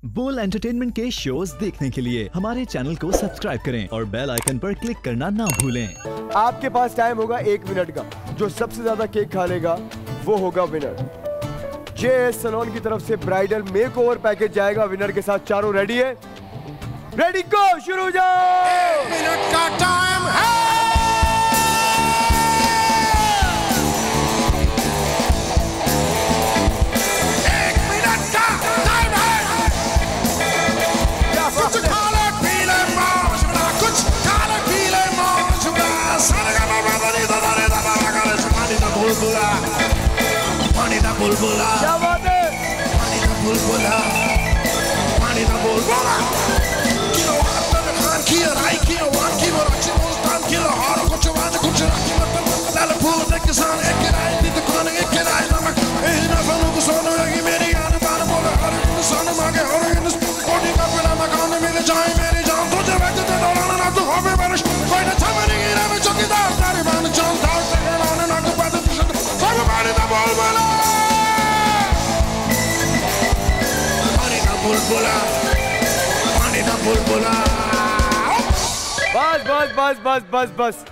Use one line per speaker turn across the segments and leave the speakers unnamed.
बोल एंटरटेनमेंट के शोज देखने के लिए हमारे चैनल को सब्सक्राइब करें और बेल आइकन पर क्लिक करना ना भूलें।
आपके पास टाइम होगा 1 मिनट का। जो सबसे ज्यादा केक खा लेगा वो होगा विनर। जेएस सैलून की तरफ से ब्राइडल मेकओवर पैकेज जाएगा विनर के साथ। चारों रेडी है? रेडी गो, शुरू हो जाओ।
1 मिनट का टाइम है। पानी दा बुलबुला,
क्या बात है?
पानी दा बुलबुला, पानी दा बुलबुला। किलो आत्मा में खान की राई की वान की वराची मुल्तान की लाहौर कुछ वान कुछ राखी मतलब लाल फूल देख किसान एक राई दी दुकान एक राई नमक ए ना फलो को सोनो लगी मेरी जान बार बोले हर इंसान मांगे हर इंसान कोटी का पहला मकान मिल जाए मेरी जान तुझे वक्त दे दौरान ना तू होवे बारिश कोई ना थमने की ना मैं चौकीदार तेरी बान जान दार तेरे नाम ना को बात सब पानी दा बुलबुला, पानी दा बुलबुला, पानी दा बुलबुला।
बस बस बस बस बस बस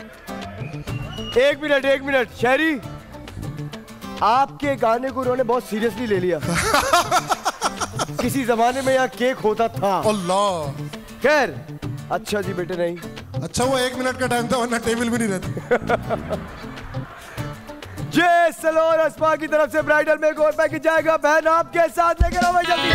1 मिनट 1 मिनट। शहरी, आपके गाने को उन्होंने बहुत सीरियसली ले लिया। किसी जमाने में यहाँ केक होता था।
अल्लाह,
खैर अच्छा जी बेटे। नहीं
अच्छा वो 1 मिनट का टाइम था वरना टेबल भी नहीं रहती।
जेएस सैलून अस्पा की तरफ से ब्राइडल मेकओवर पैकेज जाएगा। बहन आपके साथ लेकर आओ जल्दी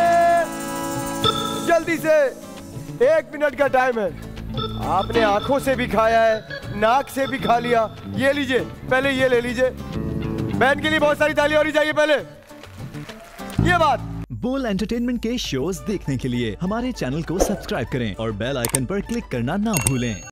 से, जल्दी से। 1 मिनट का टाइम है। आपने आंखों से भी खाया है, नाक से भी खा लिया। ये लीजिए, पहले ये ले लीजिए। बहन के लिए बहुत सारी तालियां होनी चाहिए पहले। ये बात।
बोल एंटरटेनमेंट के शोज देखने के लिए हमारे चैनल को सब्सक्राइब करें और बेल आइकन पर क्लिक करना ना भूलें।